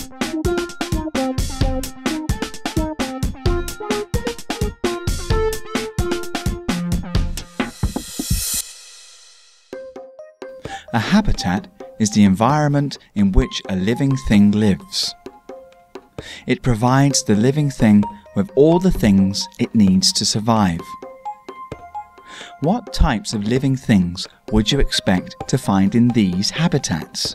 A habitat is the environment in which a living thing lives. It provides the living thing with all the things it needs to survive. What types of living things would you expect to find in these habitats?